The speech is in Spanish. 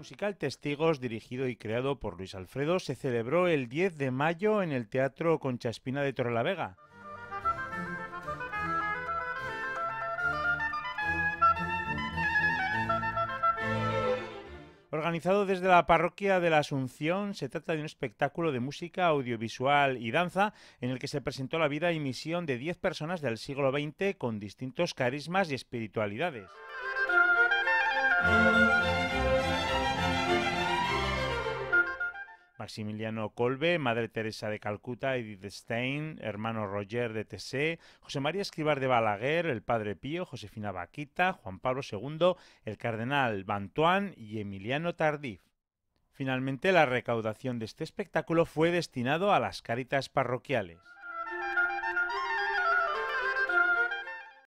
musical Testigos, dirigido y creado por Luis Alfredo, se celebró el 10 de mayo en el Teatro Concha Espina de Torrelavega. Organizado desde la parroquia de la Asunción, se trata de un espectáculo de música, audiovisual y danza en el que se presentó la vida y misión de 10 personas del siglo XX con distintos carismas y espiritualidades. Maximiliano Kolbe, Madre Teresa de Calcuta, Edith Stein, hermano Roger de Tessé, José María Escrivá de Balaguer, el Padre Pío, Josefina Baquita, Juan Pablo II, el Cardenal Bantuán y Emiliano Tardif. Finalmente, la recaudación de este espectáculo fue destinado a las Cáritas parroquiales.